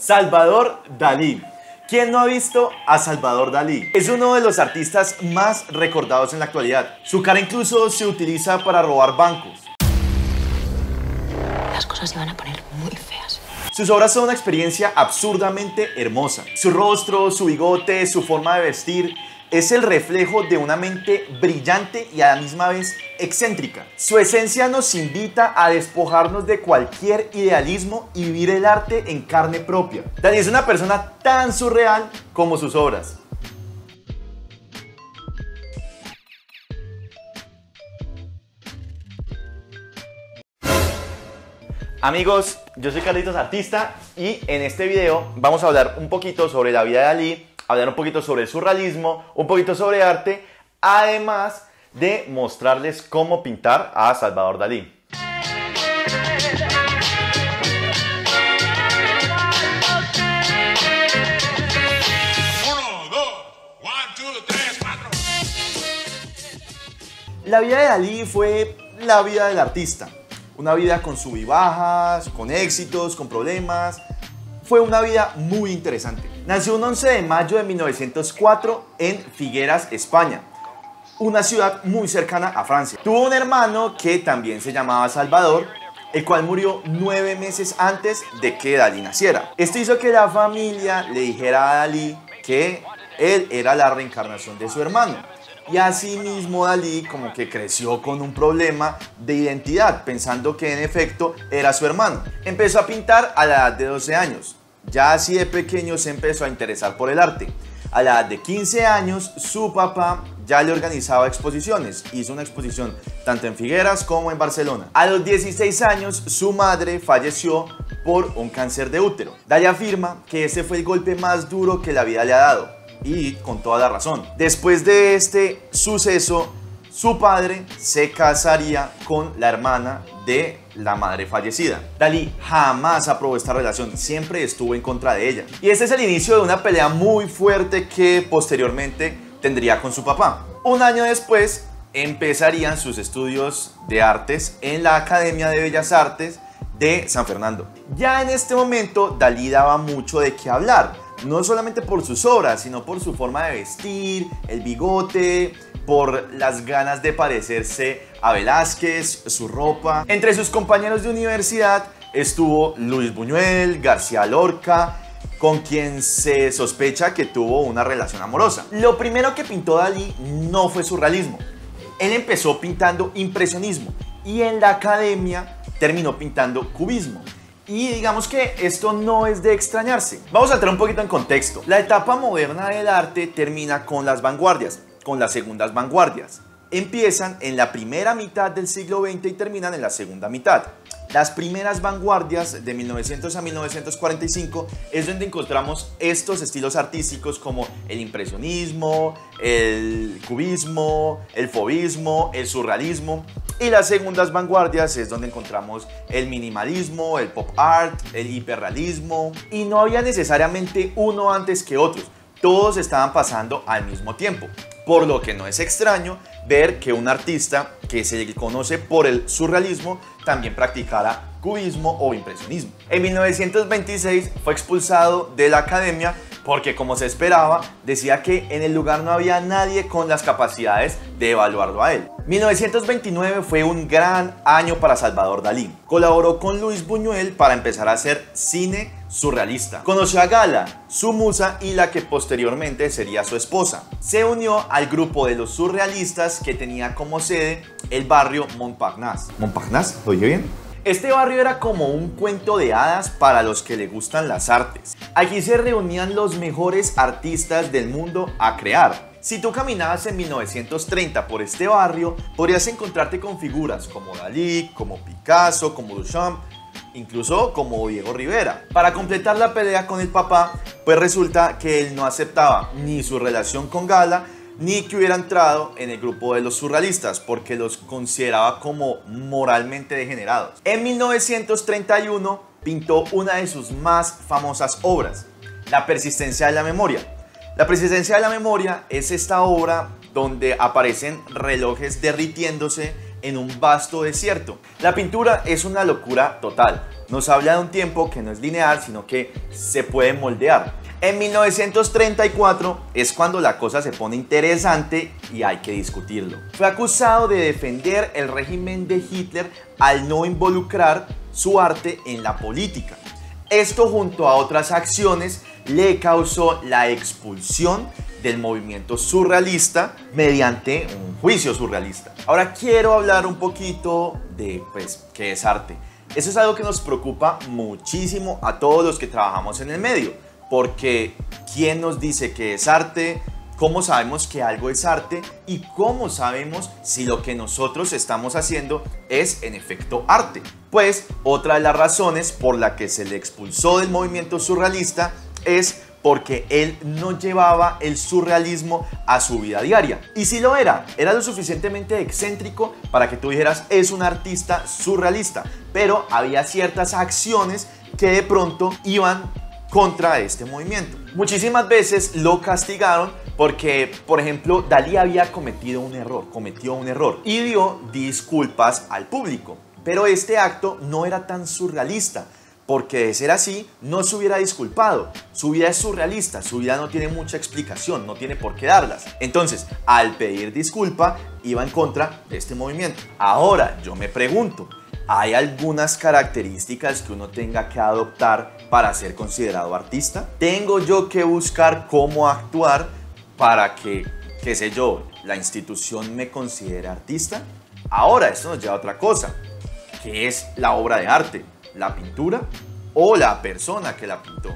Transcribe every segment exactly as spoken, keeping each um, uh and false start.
Salvador Dalí. ¿Quién no ha visto a Salvador Dalí? Es uno de los artistas más recordados en la actualidad. Su cara incluso se utiliza para robar bancos. Las cosas se van a poner muy feas. Sus obras son una experiencia absurdamente hermosa. Su rostro, su bigote, su forma de vestir es el reflejo de una mente brillante y a la misma vez excéntrica. Su esencia nos invita a despojarnos de cualquier idealismo y vivir el arte en carne propia. Dalí es una persona tan surreal como sus obras. Amigos, yo soy Carlitos Artista y en este video vamos a hablar un poquito sobre la vida de Dalí, hablar un poquito sobre el surrealismo, un poquito sobre arte, además de mostrarles cómo pintar a Salvador Dalí. La vida de Dalí fue la vida del artista. Una vida con sub y bajas, con éxitos, con problemas. Fue una vida muy interesante. Nació un once de mayo de mil novecientos cuatro en Figueras, España, una ciudad muy cercana a Francia. Tuvo un hermano que también se llamaba Salvador, el cual murió nueve meses antes de que Dalí naciera. Esto hizo que la familia le dijera a Dalí que él era la reencarnación de su hermano. Y asimismo Dalí como que creció con un problema de identidad, pensando que en efecto era su hermano. Empezó a pintar a la edad de doce años. Ya así de pequeño se empezó a interesar por el arte. A la edad de quince años su papá ya le organizaba exposiciones. Hizo una exposición tanto en Figueras como en Barcelona. A los dieciséis años su madre falleció por un cáncer de útero. Dalí afirma que ese fue el golpe más duro que la vida le ha dado. Y con toda la razón. Después de este suceso, su padre se casaría con la hermana de la madre fallecida. Dalí jamás aprobó esta relación, siempre estuvo en contra de ella. Y este es el inicio de una pelea muy fuerte que posteriormente tendría con su papá. Un año después empezarían sus estudios de artes en la Academia de Bellas Artes de San Fernando. Ya en este momento Dalí daba mucho de qué hablar. No solamente por sus obras, sino por su forma de vestir, el bigote, por las ganas de parecerse a Velázquez, su ropa. Entre sus compañeros de universidad estuvo Luis Buñuel, García Lorca, con quien se sospecha que tuvo una relación amorosa. Lo primero que pintó Dalí no fue surrealismo. Él empezó pintando impresionismo y en la academia terminó pintando cubismo. Y digamos que esto no es de extrañarse. Vamos a entrar un poquito en contexto. La etapa moderna del arte termina con las vanguardias, con las segundas vanguardias. Empiezan en la primera mitad del siglo veinte y terminan en la segunda mitad. Las primeras vanguardias de mil novecientos a mil novecientos cuarenta y cinco es donde encontramos estos estilos artísticos como el impresionismo, el cubismo, el fauvismo, el surrealismo. Y las segundas vanguardias es donde encontramos el minimalismo, el pop art, el hiperrealismo. Y no había necesariamente uno antes que otros. Todos estaban pasando al mismo tiempo. Por lo que no es extraño ver que un artista que se conoce por el surrealismo también practicara cubismo o impresionismo. En mil novecientos veintiséis fue expulsado de la academia porque, como se esperaba, decía que en el lugar no había nadie con las capacidades de evaluarlo a él. mil novecientos veintinueve fue un gran año para Salvador Dalí. Colaboró con Luis Buñuel para empezar a hacer cine surrealista. Conoció a Gala, su musa y la que posteriormente sería su esposa. Se unió al grupo de los surrealistas que tenía como sede el barrio Montparnasse. ¿Montparnasse? ¿Lo oye bien? Este barrio era como un cuento de hadas para los que le gustan las artes. Aquí se reunían los mejores artistas del mundo a crear. Si tú caminabas en mil novecientos treinta por este barrio, podrías encontrarte con figuras como Dalí, como Picasso, como Duchamp, incluso como Diego Rivera. Para completar la pelea con el papá, pues resulta que él no aceptaba ni su relación con Gala, ni que hubiera entrado en el grupo de los surrealistas, porque los consideraba como moralmente degenerados. En mil novecientos treinta y uno pintó una de sus más famosas obras, La persistencia de la memoria. La persistencia de la memoria es esta obra donde aparecen relojes derritiéndose en un vasto desierto. La pintura es una locura total. nos habla de un tiempo que no es lineal, sino que se puede moldear. En mil novecientos treinta y cuatro es cuando la cosa se pone interesante y hay que discutirlo. Fue acusado de defender el régimen de Hitler al no involucrar su arte en la política. Esto, junto a otras acciones, le causó la expulsión del movimiento surrealista mediante un juicio surrealista. Ahora quiero hablar un poquito de, pues, qué es arte. Eso es algo que nos preocupa muchísimo a todos los que trabajamos en el medio, porque ¿quién nos dice que es arte? ¿Cómo sabemos que algo es arte? ¿Y cómo sabemos si lo que nosotros estamos haciendo es en efecto arte? Pues otra de las razones por la que se le expulsó del movimiento surrealista es porque él no llevaba el surrealismo a su vida diaria. Y sí lo era, era lo suficientemente excéntrico para que tú dijeras es un artista surrealista, pero había ciertas acciones que de pronto iban contra este movimiento. Muchísimas veces lo castigaron porque, por ejemplo, Dalí había cometido un error, cometió un error y dio disculpas al público. Pero este acto no era tan surrealista, porque de ser así no se hubiera disculpado. Su vida es surrealista, su vida no tiene mucha explicación, no tiene por qué darlas. Entonces, al pedir disculpa, iba en contra de este movimiento. Ahora, yo me pregunto, ¿hay algunas características que uno tenga que adoptar para ser considerado artista? ¿Tengo yo que buscar cómo actuar para que, qué sé yo, la institución me considere artista? Ahora, esto nos lleva a otra cosa. ¿Qué es la obra de arte? ¿La pintura o la persona que la pintó?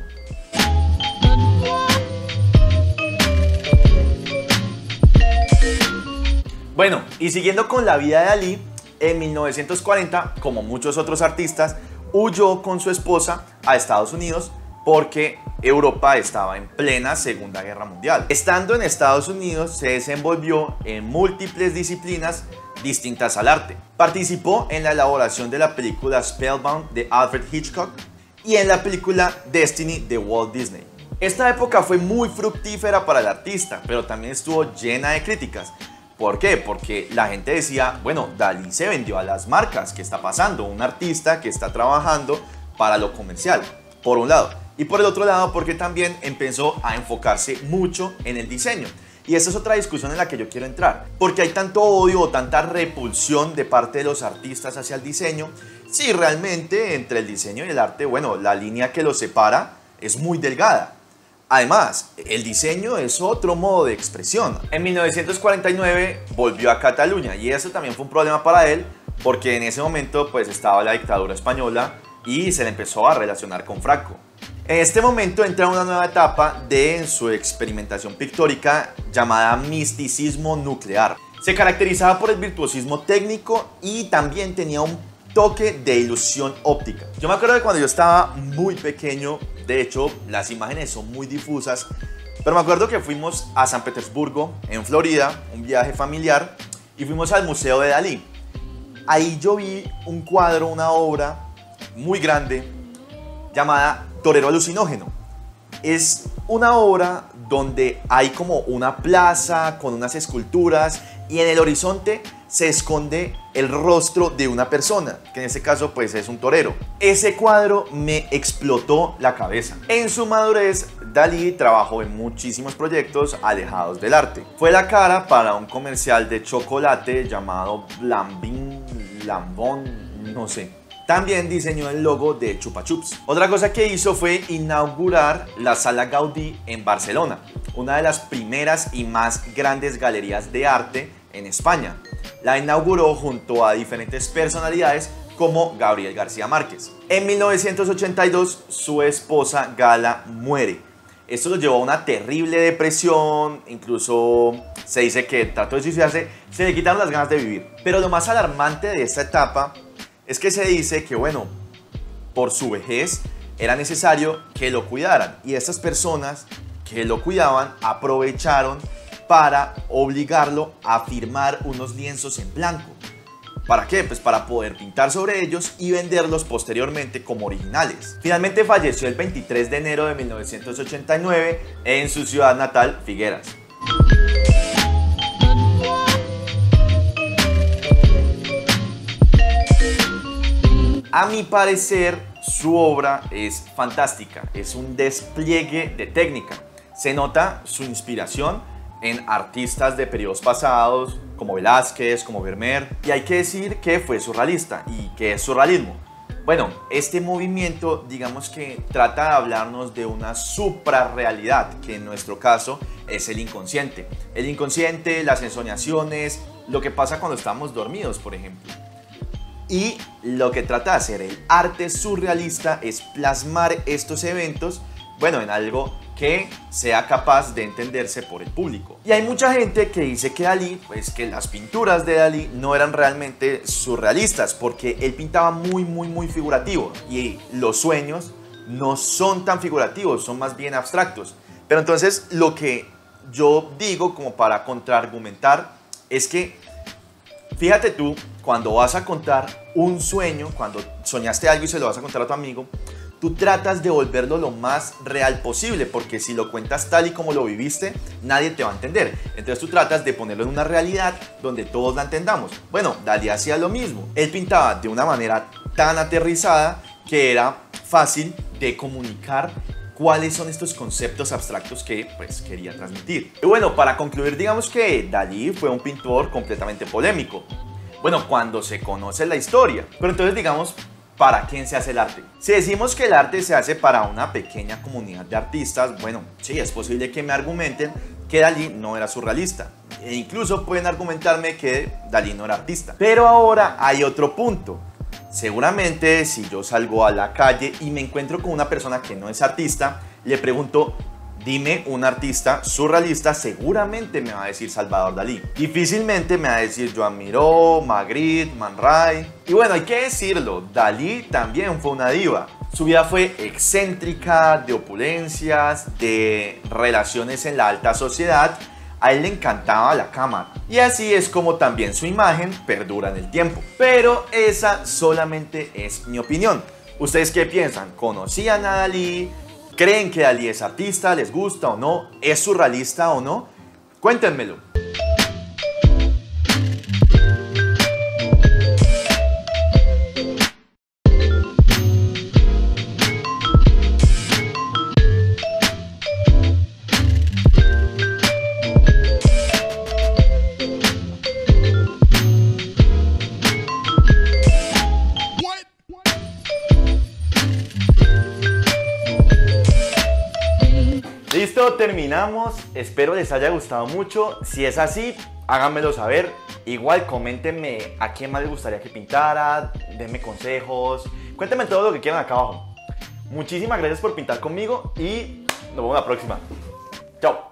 Bueno, y siguiendo con la vida de Dalí, en mil novecientos cuarenta, como muchos otros artistas, huyó con su esposa a Estados Unidos porque Europa estaba en plena Segunda Guerra Mundial. Estando en Estados Unidos, se desenvolvió en múltiples disciplinas distintas al arte. Participó en la elaboración de la película Spellbound de Alfred Hitchcock y en la película Destiny de Walt Disney. Esta época fue muy fructífera para el artista, pero también estuvo llena de críticas. ¿Por qué? Porque la gente decía, bueno, Dalí se vendió a las marcas, ¿qué está pasando? Un artista que está trabajando para lo comercial, por un lado. Y por el otro lado, porque también empezó a enfocarse mucho en el diseño. Y esta es otra discusión en la que yo quiero entrar. Porque hay tanto odio o tanta repulsión de parte de los artistas hacia el diseño, si realmente entre el diseño y el arte, bueno, la línea que los separa es muy delgada. Además, el diseño es otro modo de expresión. En mil novecientos cuarenta y nueve volvió a Cataluña y eso también fue un problema para él porque en ese momento pues estaba la dictadura española y se le empezó a relacionar con Franco. En este momento entra una nueva etapa de su experimentación pictórica llamada misticismo nuclear. Se caracterizaba por el virtuosismo técnico y también tenía un toque de ilusión óptica. Yo me acuerdo de cuando yo estaba muy pequeño, de hecho las imágenes son muy difusas, pero me acuerdo que fuimos a San Petersburgo, en Florida, un viaje familiar, y fuimos al Museo de Dalí. Ahí yo vi un cuadro, una obra muy grande llamada Torero Alucinógeno. Es una obra donde hay como una plaza con unas esculturas y en el horizonte se esconde el rostro de una persona, que en este caso pues es un torero. Ese cuadro me explotó la cabeza. En su madurez, Dalí trabajó en muchísimos proyectos alejados del arte. Fue la cara para un comercial de chocolate llamado Lambin, Lambón, no sé. También diseñó el logo de Chupa Chups. Otra cosa que hizo fue inaugurar la Sala Gaudí en Barcelona, una de las primeras y más grandes galerías de arte en España. La inauguró junto a diferentes personalidades como Gabriel García Márquez. En mil novecientos ochenta y dos, su esposa Gala muere. Esto lo llevó a una terrible depresión, incluso se dice que trató de suicidarse, se le quitaron las ganas de vivir. Pero lo más alarmante de esta etapa es que se dice que, bueno, por su vejez era necesario que lo cuidaran y estas personas que lo cuidaban aprovecharon para obligarlo a firmar unos lienzos en blanco. ¿Para qué? Pues para poder pintar sobre ellos y venderlos posteriormente como originales. Finalmente falleció el veintitrés de enero de mil novecientos ochenta y nueve en su ciudad natal, Figueras. A mi parecer, su obra es fantástica, es un despliegue de técnica. Se nota su inspiración en artistas de periodos pasados, como Velázquez, como Vermeer, y hay que decir que fue surrealista. ¿Y qué es surrealismo? Bueno, este movimiento, digamos que trata de hablarnos de una suprarrealidad, que en nuestro caso es el inconsciente. El inconsciente, las ensoñaciones, lo que pasa cuando estamos dormidos, por ejemplo. Y lo que trata de hacer el arte surrealista es plasmar estos eventos, bueno, en algo que sea capaz de entenderse por el público. Y hay mucha gente que dice que Dalí, pues que las pinturas de Dalí no eran realmente surrealistas, porque él pintaba muy, muy, muy figurativo, y los sueños no son tan figurativos, son más bien abstractos. Pero entonces lo que yo digo como para contraargumentar es que, fíjate tú, cuando vas a contar un sueño, cuando soñaste algo y se lo vas a contar a tu amigo, tú tratas de volverlo lo más real posible, porque si lo cuentas tal y como lo viviste, nadie te va a entender. Entonces tú tratas de ponerlo en una realidad donde todos la entendamos. Bueno, Dalí hacía lo mismo. Él pintaba de una manera tan aterrizada que era fácil de comunicar cuáles son estos conceptos abstractos que pues quería transmitir. Y bueno, para concluir, digamos que Dalí fue un pintor completamente polémico. Bueno, cuando se conoce la historia. Pero entonces digamos, ¿para quién se hace el arte? Si decimos que el arte se hace para una pequeña comunidad de artistas, bueno, sí, es posible que me argumenten que Dalí no era surrealista. E incluso pueden argumentarme que Dalí no era artista. Pero ahora hay otro punto. Seguramente si yo salgo a la calle y me encuentro con una persona que no es artista, le pregunto, dime un artista surrealista, seguramente me va a decir Salvador Dalí. Difícilmente me va a decir Joan Miró, Magritte, Man Ray. Y bueno, hay que decirlo, Dalí también fue una diva. Su vida fue excéntrica, de opulencias, de relaciones en la alta sociedad. A él le encantaba la cámara. Y así es como también su imagen perdura en el tiempo. Pero esa solamente es mi opinión. ¿Ustedes qué piensan? ¿Conocían a Dalí? ¿Creen que Dalí es artista? ¿Les gusta o no? ¿Es surrealista o no? Cuéntenmelo. Listo, terminamos. Espero les haya gustado mucho. Si es así, háganmelo saber. Igual coméntenme a quién más les gustaría que pintara, denme consejos, cuéntenme todo lo que quieran acá abajo. Muchísimas gracias por pintar conmigo y nos vemos la próxima. Chao.